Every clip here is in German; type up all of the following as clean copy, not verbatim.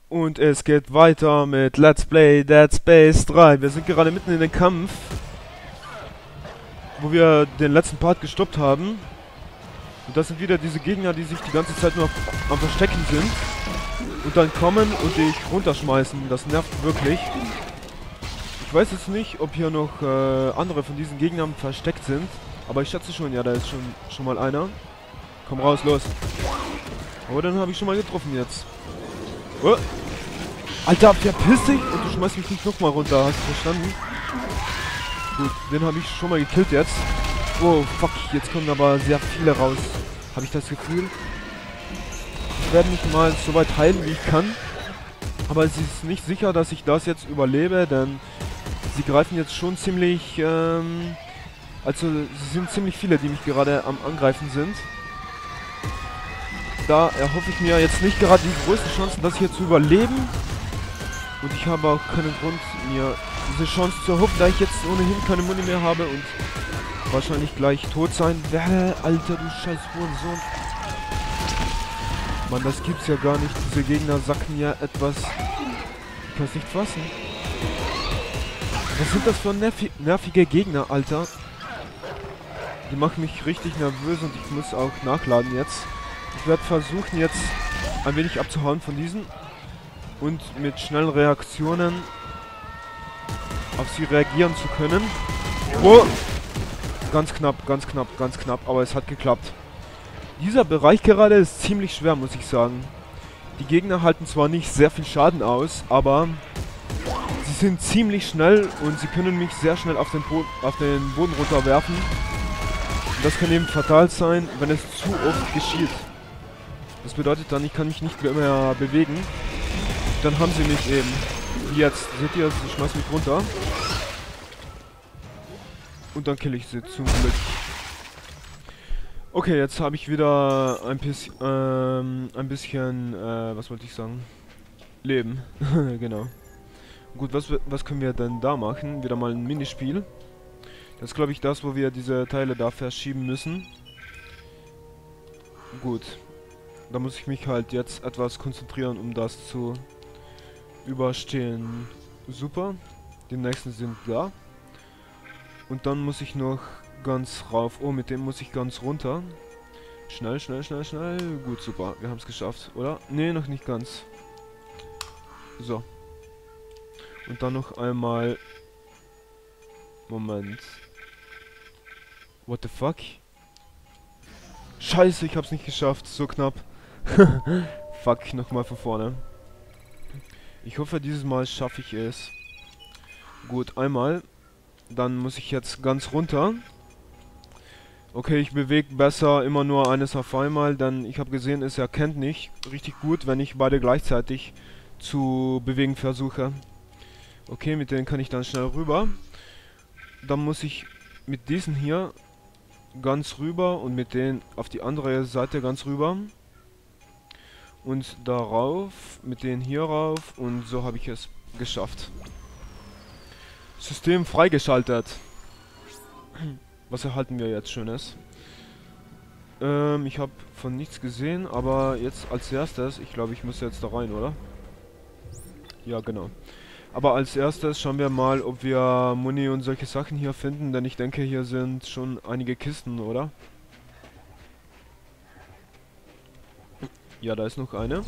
Und es geht weiter mit Let's Play Dead Space 3. Wir sind gerade mitten in den Kampf, wo wir den letzten Part gestoppt haben. Und das sind wieder diese Gegner, die sich die ganze Zeit nur am Verstecken sind. Und dann kommen und dich runterschmeißen. Das nervt wirklich. Ich weiß jetzt nicht, ob hier noch andere von diesen Gegnern versteckt sind. Aber ich schätze schon, ja, da ist schon mal einer. Komm raus, los. Aber dann habe ich schon mal getroffen jetzt. Oh. Alter, verpiss dich! Und du schmeißt mich nicht nochmal runter, hast du verstanden? Gut, den habe ich schon mal gekillt jetzt. Oh, fuck, jetzt kommen aber sehr viele raus. Habe ich das Gefühl. Ich werde mich mal so weit heilen, wie ich kann. Aber es ist nicht sicher, dass ich das jetzt überlebe, denn sie greifen jetzt schon ziemlich, also es sind ziemlich viele, die mich gerade am Angreifen sind. Da erhoffe ich mir jetzt nicht gerade die größten Chancen, das hier zu überleben. Und ich habe auch keinen Grund, mir diese Chance zu erhoffen, da ich jetzt ohnehin keine Muni mehr habe und wahrscheinlich gleich tot sein werde. Alter, du scheiß Hurensohn. Mann, das gibt's ja gar nicht. Diese Gegner sacken ja etwas. Ich kann es nicht fassen. Was sind das für nervige Gegner, Alter? Die machen mich richtig nervös und ich muss auch nachladen jetzt. Ich werde versuchen jetzt ein wenig abzuhauen von diesen und mit schnellen Reaktionen auf sie reagieren zu können. Oh! Ganz knapp, ganz knapp, ganz knapp, aber es hat geklappt. Dieser Bereich gerade ist ziemlich schwer, muss ich sagen. Die Gegner halten zwar nicht sehr viel Schaden aus, aber sie sind ziemlich schnell und sie können mich sehr schnell auf den Boden runterwerfen. Und das kann eben fatal sein, wenn es zu oft geschieht. Das bedeutet dann, ich kann mich nicht mehr bewegen. Dann haben sie mich eben. Wie jetzt. Seht ihr, sie schmeißen mich runter. Und dann kill ich sie zum Glück. Okay, jetzt habe ich wieder ein bisschen, was wollte ich sagen? Leben. Genau. Gut, was können wir denn da machen? Wieder mal ein Minispiel. Das ist, glaube ich, das, wo wir diese Teile da verschieben müssen. Gut. Da muss ich mich halt jetzt etwas konzentrieren, um das zu überstehen. Super. Die nächsten sind da. Und dann muss ich noch ganz rauf. Oh, mit dem muss ich ganz runter. Schnell, schnell, schnell, schnell. Gut, super. Wir haben es geschafft, oder? Nee, noch nicht ganz. So. Und dann noch einmal... Moment. What the fuck? Scheiße, ich hab's nicht geschafft. So knapp. Fuck, nochmal von vorne. Ich hoffe, dieses Mal schaffe ich es. Gut, einmal. Dann muss ich jetzt ganz runter. Okay, ich bewege besser immer nur eines auf einmal, denn ich habe gesehen, es erkennt nicht richtig gut, wenn ich beide gleichzeitig zu bewegen versuche. Okay, mit denen kann ich dann schnell rüber. Dann muss ich mit diesen hier ganz rüber und mit denen auf die andere Seite ganz rüber. Und darauf, mit denen hier rauf und so habe ich es geschafft. System freigeschaltet. Was erhalten wir jetzt Schönes? Ich habe von nichts gesehen, aber jetzt als erstes, ich glaube, ich muss jetzt da rein, oder? Ja, genau. Aber als erstes schauen wir mal, ob wir Muni und solche Sachen hier finden, denn ich denke, hier sind schon einige Kisten, oder? Ja, da ist noch eine.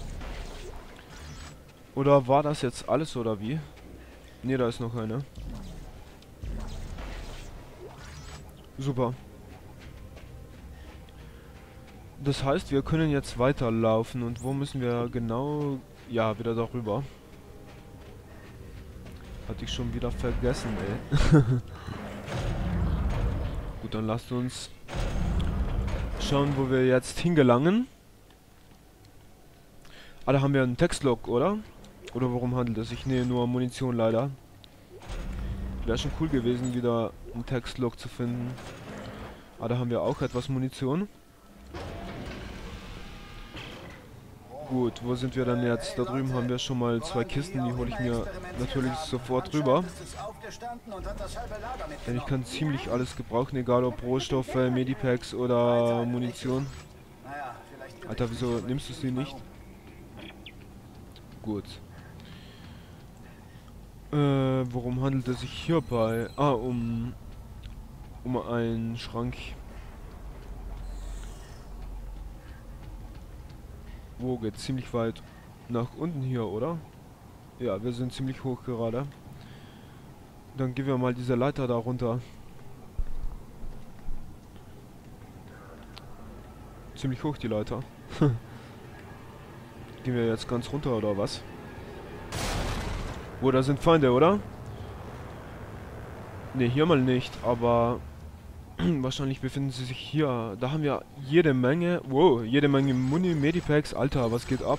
Oder war das jetzt alles, oder wie? Ne, da ist noch eine. Super. Das heißt, wir können jetzt weiterlaufen. Und wo müssen wir genau... Ja, wieder darüber. Hatte ich schon wieder vergessen, ey. Gut, dann lasst uns schauen, wo wir jetzt hingelangen. Ah, da haben wir einen Textlog, oder? Oder worum handelt es sich? Nee, nur Munition leider. Wäre schon cool gewesen, wieder einen Textlog zu finden. Ah, da haben wir auch etwas Munition. Gut, wo sind wir dann jetzt? Da drüben haben wir schon mal zwei Kisten, die hole ich mir natürlich sofort rüber. Denn ich kann ziemlich alles gebrauchen, egal ob Rohstoffe, Medipacks oder Munition. Alter, wieso nimmst du sie nicht? Gut. Worum handelt es sich hierbei? Ah, um einen Schrank. Wo geht's? Ziemlich weit nach unten hier, oder? Ja, wir sind ziemlich hoch gerade. Dann gehen wir mal diese Leiter da runter. Ziemlich hoch die Leiter. Gehen wir jetzt ganz runter, oder was? Oh, da sind Feinde, oder? Ne, hier mal nicht, aber wahrscheinlich befinden sie sich hier. Da haben wir jede Menge. Wow, jede Menge Muni, Medipacks. Alter, was geht ab?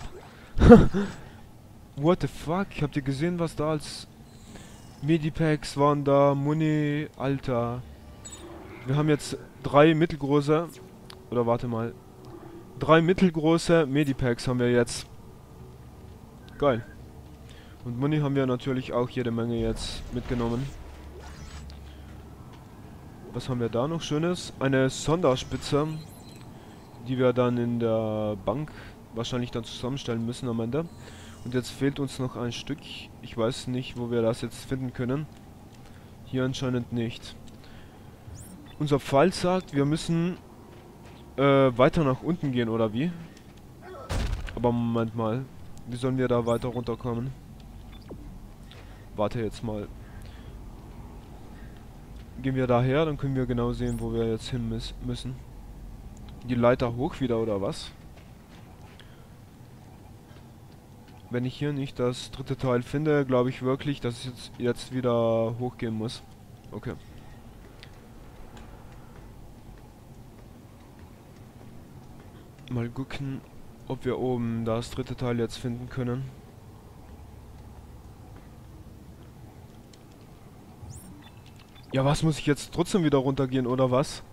What the fuck? Habt ihr gesehen, was da als Medipacks waren da? Muni, Alter. Wir haben jetzt 3 mittelgroße. Oder warte mal. 3 mittelgroße Medipacks haben wir jetzt. Geil. Und Muni haben wir natürlich auch jede Menge jetzt mitgenommen. Was haben wir da noch Schönes? Eine Sonderspitze, die wir dann in der Bank wahrscheinlich dann zusammenstellen müssen am Ende. Und jetzt fehlt uns noch ein Stück. Ich weiß nicht, wo wir das jetzt finden können. Hier anscheinend nicht. Unser Pfeil sagt, wir müssen weiter nach unten gehen, oder wie? Aber Moment mal. Wie sollen wir da weiter runterkommen? Warte jetzt mal. Gehen wir daher, dann können wir genau sehen, wo wir jetzt hin müssen. Die Leiter hoch wieder, oder was? Wenn ich hier nicht das dritte Teil finde, glaube ich wirklich, dass ich jetzt wieder hochgehen muss. Okay. Mal gucken, ob wir oben das dritte Teil jetzt finden können. Ja, was, muss ich jetzt trotzdem wieder runtergehen, oder was?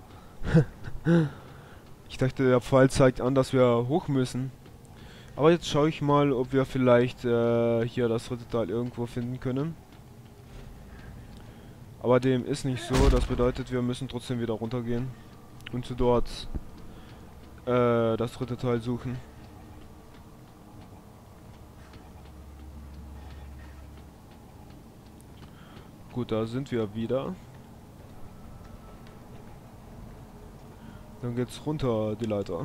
Ich dachte, der Pfeil zeigt an, dass wir hoch müssen. Aber jetzt schaue ich mal, ob wir vielleicht hier das dritte Teil irgendwo finden können. Aber dem ist nicht so, das bedeutet, wir müssen trotzdem wieder runtergehen. Und zu dort das dritte Teil suchen. Gut, da sind wir wieder. Dann geht's runter, die Leiter.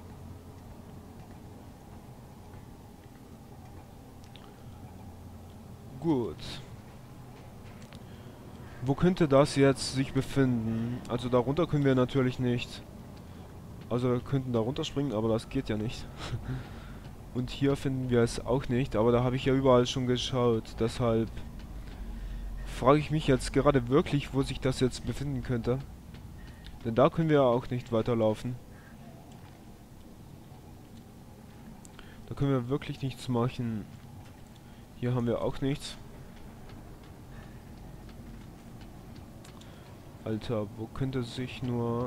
Gut. Wo könnte das jetzt sich befinden? Also darunter können wir natürlich nicht. Also wir könnten da runterspringen, aber das geht ja nicht. Und hier finden wir es auch nicht, aber da habe ich ja überall schon geschaut. Deshalb frage ich mich jetzt gerade wirklich, wo sich das jetzt befinden könnte. Denn da können wir ja auch nicht weiterlaufen. Da können wir wirklich nichts machen. Hier haben wir auch nichts. Alter, wo könnte sich nur...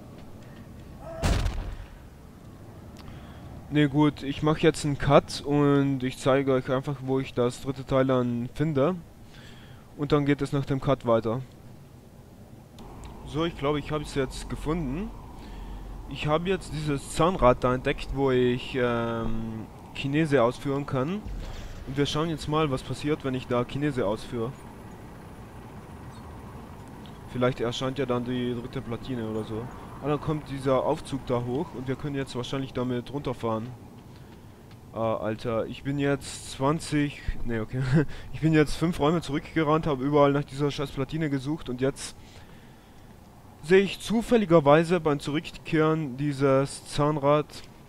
Ne gut, ich mache jetzt einen Cut und ich zeige euch einfach, wo ich das dritte Teil dann finde. Und dann geht es nach dem Cut weiter. So, ich glaube, ich habe es jetzt gefunden. Ich habe jetzt dieses Zahnrad da entdeckt, wo ich Kinese ausführen kann. Und wir schauen jetzt mal, was passiert, wenn ich da Kinese ausführe. Vielleicht erscheint ja dann die dritte Platine oder so. Und dann kommt dieser Aufzug da hoch und wir können jetzt wahrscheinlich damit runterfahren. Ah, Alter, ich bin jetzt 20... Ne, okay. Ich bin jetzt 5 Räume zurückgerannt, habe überall nach dieser scheiß Platine gesucht und jetzt sehe ich zufälligerweise beim Zurückkehren dieses Zahnrad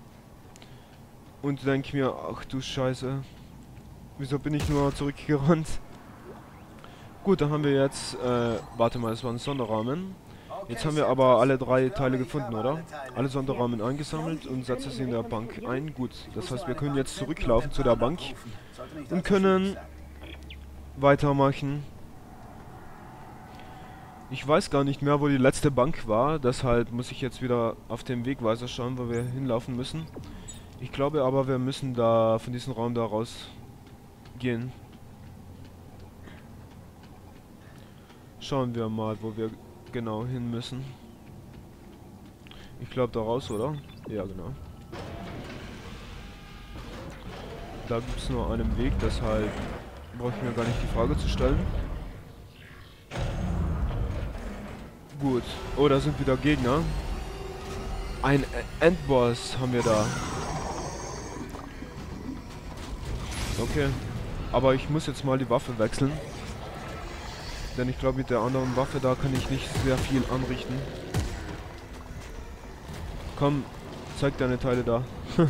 und denke mir, ach du Scheiße, wieso bin ich nur zurückgerannt? Gut, dann haben wir jetzt, warte mal, das war ein Sonderrahmen. Jetzt haben wir aber alle 3 Teile gefunden, oder? Alle Sonderrahmen eingesammelt und setzen sie in der Bank ein. Gut, das heißt, wir können jetzt zurücklaufen zu der Bank und können weitermachen. Ich weiß gar nicht mehr, wo die letzte Bank war, deshalb muss ich jetzt wieder auf dem Wegweiser schauen, wo wir hinlaufen müssen. Ich glaube aber, wir müssen da von diesem Raum da rausgehen. Schauen wir mal, wo wir genau hin müssen. Ich glaube da raus, oder? Ja, genau. Da gibt es nur einen Weg, deshalb Brauche ich mir gar nicht die Frage zu stellen. Gut. Oh, da sind wieder Gegner. Ein Endboss haben wir da. Okay. Aber ich muss jetzt mal die Waffe wechseln. Denn ich glaube, mit der anderen Waffe da kann ich nicht sehr viel anrichten. Komm, zeig deine Teile da.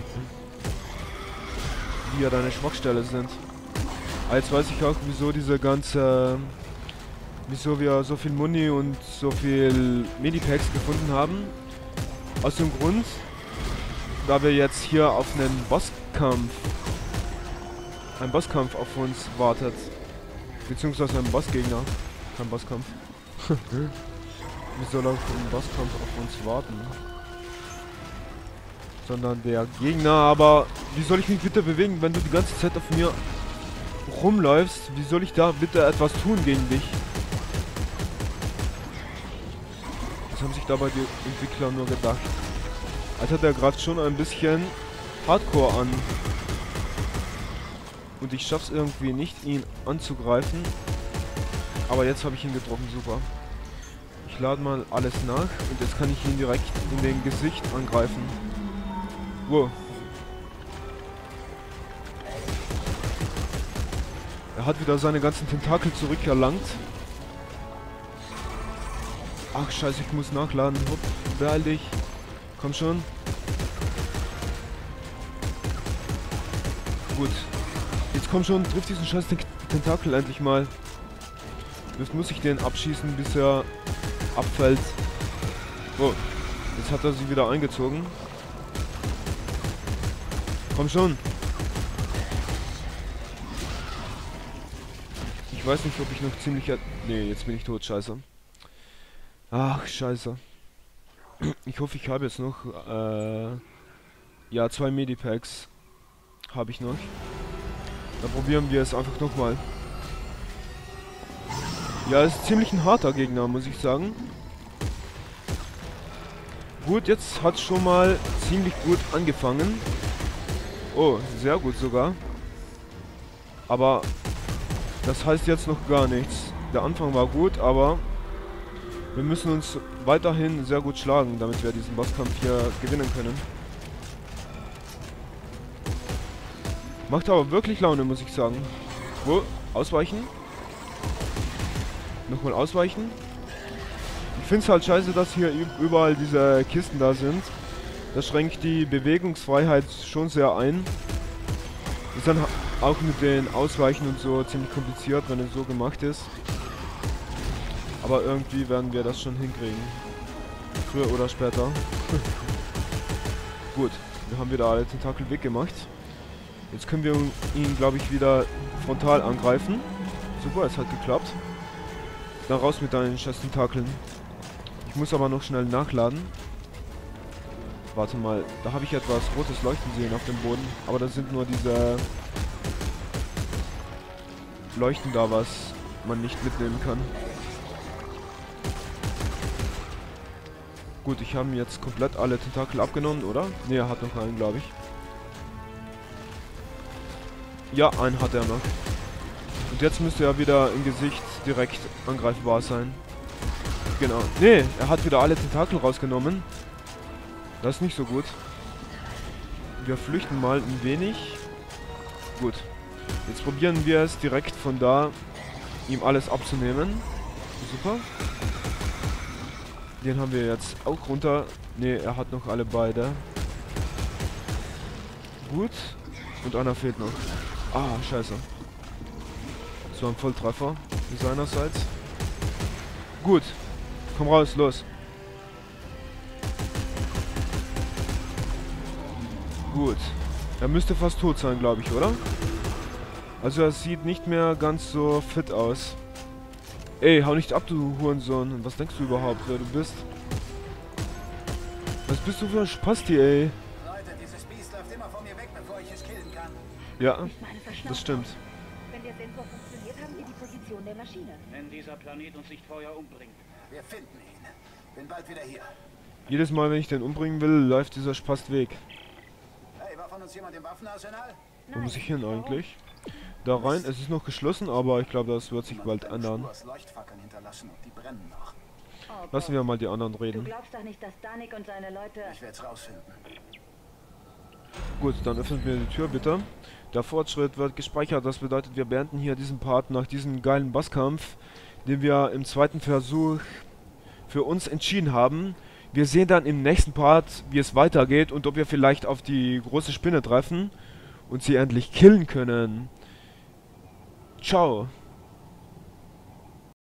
Die ja deine Schwachstelle sind. Aber jetzt weiß ich auch, wieso diese ganze... Wieso wir so viel Muni und so viel Medipacks gefunden haben. Aus dem Grund, da wir jetzt hier auf einen Bosskampf... Ein Bosskampf auf uns wartet. Beziehungsweise ein Bossgegner. Kein Bosskampf. Wie soll auch ein Bosskampf auf uns warten? Sondern der Gegner, aber wie soll ich mich bitte bewegen, wenn du die ganze Zeit auf mir rumläufst? Wie soll ich da bitte etwas tun gegen dich? Das haben sich dabei die Entwickler nur gedacht. Alter, der greift schon ein bisschen Hardcore an. Und ich schaff's irgendwie nicht, ihn anzugreifen. Aber jetzt habe ich ihn getroffen, super. Ich lade mal alles nach und jetzt kann ich ihn direkt in den Gesicht angreifen. Wow. Er hat wieder seine ganzen Tentakel zurückerlangt. Ach scheiße, ich muss nachladen. Hopp, beeil dich. Komm schon. Gut. Jetzt komm schon, trifft diesen scheiß Tentakel endlich mal. Jetzt muss ich den abschießen, bis er abfällt. Oh, jetzt hat er sie wieder eingezogen. Komm schon. Ich weiß nicht, ob ich noch ziemlich... Nee, jetzt bin ich tot, scheiße. Ach, scheiße. Ich hoffe, ich habe jetzt noch... ja, 2 Medipacks. Habe ich noch. Dann probieren wir es einfach nochmal. Ja, es ist ziemlich ein harter Gegner, muss ich sagen. Gut, jetzt hat es schon mal ziemlich gut angefangen. Oh, sehr gut sogar. Aber das heißt jetzt noch gar nichts. Der Anfang war gut, aber wir müssen uns weiterhin sehr gut schlagen, damit wir diesen Bosskampf hier gewinnen können. Macht aber wirklich Laune, muss ich sagen. Wo? Ausweichen? Nochmal ausweichen. Ich finde es halt scheiße, dass hier überall diese Kisten da sind. Das schränkt die Bewegungsfreiheit schon sehr ein. Ist dann auch mit den Ausweichen und so ziemlich kompliziert, wenn es so gemacht ist. Aber irgendwie werden wir das schon hinkriegen. Früher oder später. Gut, wir haben wieder alle Tentakel weggemacht. Jetzt können wir ihn, glaube ich, wieder frontal angreifen. Super, es hat geklappt. Dann raus mit deinen scheiß Tentakeln. Ich muss aber noch schnell nachladen. Warte mal, da habe ich etwas rotes Leuchten sehen auf dem Boden. Aber das sind nur diese Leuchten da, was man nicht mitnehmen kann. Gut, ich habe jetzt komplett alle Tentakel abgenommen, oder? Ne, er hat noch einen, glaube ich. Ja, einen hat er noch. Und jetzt müsste er wieder im Gesicht direkt angreifbar sein. Genau. Ne, er hat wieder alle Tentakel rausgenommen. Das ist nicht so gut. Wir flüchten mal ein wenig. Gut. Jetzt probieren wir es direkt von da, ihm alles abzunehmen. Super. Den haben wir jetzt auch runter. Ne, er hat noch alle beide. Gut. Und einer fehlt noch. Ah, scheiße. So ein Volltreffer seinerseits. Gut. Komm raus, los. Gut. Er müsste fast tot sein, glaube ich, oder? Also er sieht nicht mehr ganz so fit aus. Ey, hau nicht ab, du Hurensohn. Was denkst du überhaupt, wer du bist? Was bist du für ein Spasti, ey? Leute, dieses Biest läuft immer von mir weg, bevor ich es killen kann. Ja, das stimmt. Wenn der Sensor funktioniert, haben wir die Position der Maschine. Wenn dieser Planet uns nicht vorher umbringt. Wir finden ihn. Bin bald wieder hier. Jedes Mal, wenn ich den umbringen will, läuft dieser Spast weg. Hey, war von uns jemand im Waffenarsenal? Wo muss ich hin eigentlich? da rein. Es ist noch geschlossen, aber ich glaube, das wird sich Man bald hat eine ändern. Spur aus Leuchtfackeln hinterlassen und die brennen noch. Oh, Lassen Gott. wir mal die anderen Du reden. glaubst doch nicht, dass Danik und seine Leute... Ich werde es rausfinden. Gut, dann öffnet mir die Tür bitte. Der Fortschritt wird gespeichert, das bedeutet, wir beenden hier diesen Part nach diesem geilen Bosskampf, den wir im zweiten Versuch für uns entschieden haben. Wir sehen dann im nächsten Part, wie es weitergeht und ob wir vielleicht auf die große Spinne treffen und sie endlich killen können. Ciao.